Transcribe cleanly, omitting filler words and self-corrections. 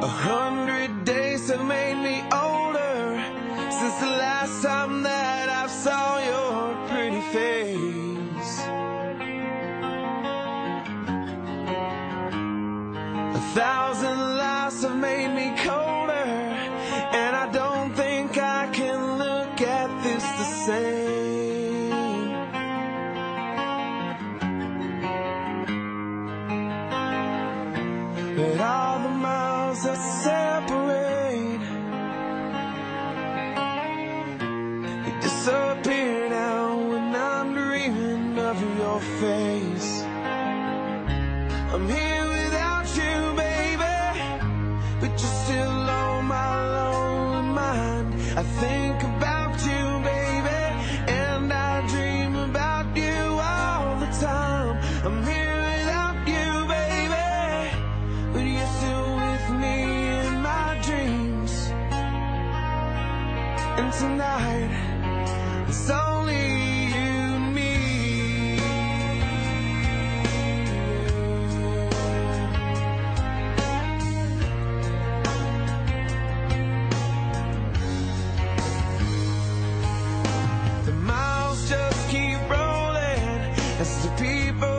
100 days have made me older since the last time that I saw your pretty face. 1,000 lives have made me colder, and I don't think I can look at this the same. But all the miles that separate, they disappear now when I'm dreaming of your face. I'm here without you, baby, but you're still on my lonely mind. I think about you, baby, and I dream about you all the time. I'm here without you, baby, but you're still with me in my dreams. And tonight, it's only you and me. The miles just keep rolling as the people